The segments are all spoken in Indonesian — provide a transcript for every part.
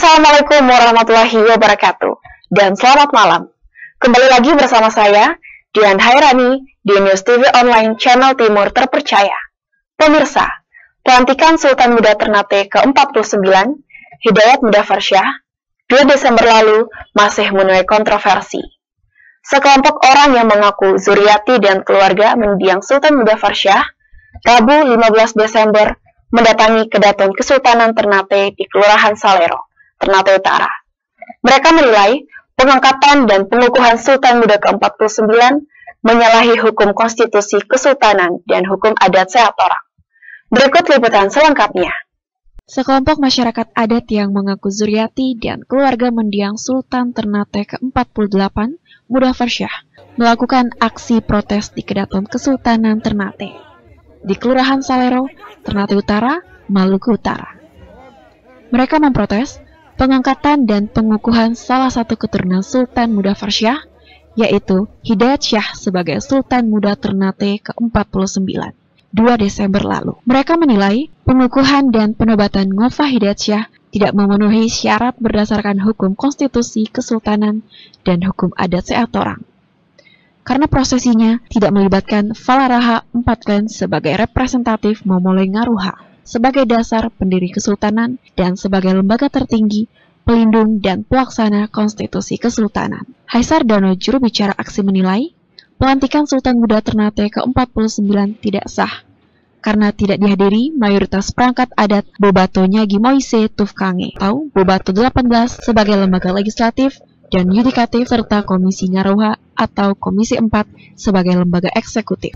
Assalamualaikum warahmatullahi wabarakatuh dan selamat malam. Kembali lagi bersama saya, Dian Hairani, di News TV Online Channel Timur Terpercaya. Pemirsa, pelantikan Sultan Muda Ternate ke-49, Hidayat Mudaffar Shah, 2 Desember lalu masih menuai kontroversi. Sekelompok orang yang mengaku zuriati dan keluarga mendiang Sultan Mudaffar Shah, Rabu 15 Desember, mendatangi Kedaton Kesultanan Ternate di Kelurahan Salero, Ternate Utara. Mereka menilai pengangkatan dan pengukuhan Sultan Muda ke-49 menyalahi hukum konstitusi kesultanan dan hukum adat sehat orang. Berikut liputan selengkapnya. Sekelompok masyarakat adat yang mengaku zuriati dan keluarga mendiang Sultan Ternate ke-48, Mudaffar Shah, melakukan aksi protes di Kedaton Kesultanan Ternate di Kelurahan Salero, Ternate Utara, Maluku Utara. Mereka memprotes pengangkatan dan pengukuhan salah satu keturunan Sultan Mudaffar Shah, yaitu Hidayat Shah sebagai Sultan Muda Ternate ke-49, 2 Desember lalu. Mereka menilai pengukuhan dan penobatan Ngofah Hidayat Shah tidak memenuhi syarat berdasarkan hukum konstitusi kesultanan dan hukum adat sehat orang, karena prosesinya tidak melibatkan Falaraha IV Klen sebagai representatif Momole Ngaruha sebagai dasar pendiri kesultanan dan sebagai lembaga tertinggi, pelindung dan pelaksana konstitusi kesultanan. Haisar Dono, juru bicara aksi, menilai pelantikan Sultan Muda Ternate ke-49 tidak sah karena tidak dihadiri mayoritas perangkat adat Bobato Nyagi Moise Tufkange atau Bobato 18 sebagai lembaga legislatif dan yudikatif serta Komisi Ngaruha atau Komisi 4 sebagai lembaga eksekutif.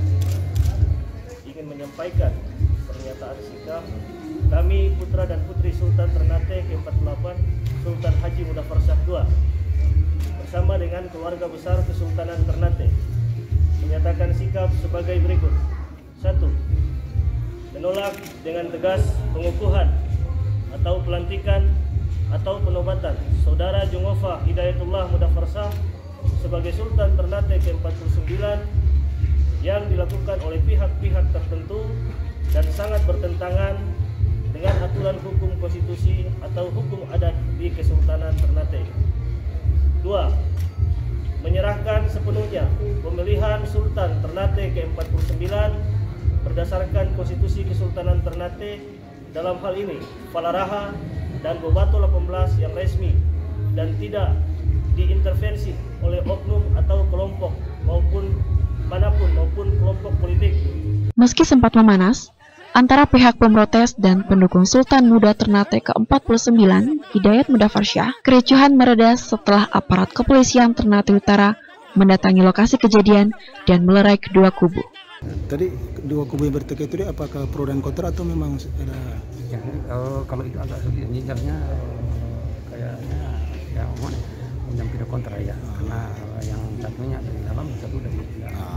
Ingin menyampaikan pernyataan sikap kami putra dan putri Sultan Ternate ke-48 Sultan Haji Mudaffar Shah II bersama dengan keluarga besar Kesultanan Ternate menyatakan sikap sebagai berikut. 1. Menolak dengan tegas pengukuhan atau pelantikan atau penobatan Saudara Ngofah Hidayatullah Mudaffar Shah sebagai Sultan Ternate ke-49 yang dilakukan oleh pihak-pihak tertentu dan sangat bertentangan dengan aturan hukum konstitusi atau hukum adat di Kesultanan Ternate. 2. Menyerahkan sepenuhnya pemilihan Sultan Ternate ke-49 berdasarkan konstitusi Kesultanan Ternate, dalam hal ini Falaraha dan Bobato 18 yang resmi dan tidak diintervensi oleh oknum atau kelompok maupun kelompok politik. Meski sempat memanas antara pihak pemrotes dan pendukung Sultan Muda Ternate ke-49, Hidayat Mudaffar Shah, kericuhan mereda setelah aparat kepolisian Ternate Utara mendatangi lokasi kejadian dan melerai kedua kubu. Tadi dua kubu yang bertikai itu apakah pro dan kontra atau memang ada? Ya, kalau itu agak sulit ngincarnya, kayaknya ya menyampaikan kontra ya, karena yang satunya dari dalam, satu dari luar.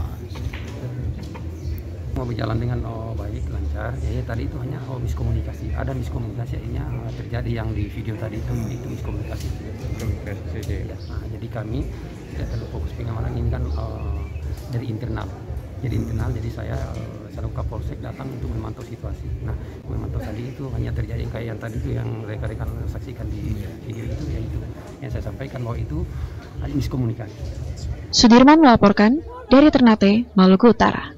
Mau berjalan dengan baik, lancar. Ya, tadi itu hanya miskomunikasi. Ada miskomunikasi akhirnya terjadi yang di video tadi itu miskomunikasi. Ya, nah, jadi kami tidak terlalu fokus pengamanan ini kan dari internal. Jadi saya selalu Kapolsek datang untuk memantau situasi. Nah, memantau tadi itu hanya terjadi kayak yang tadi itu yang rekan-rekan saksikan di video itu, ya itu yang saya sampaikan bahwa itu miskomunikasi. Sudirman melaporkan dari Ternate, Maluku Utara.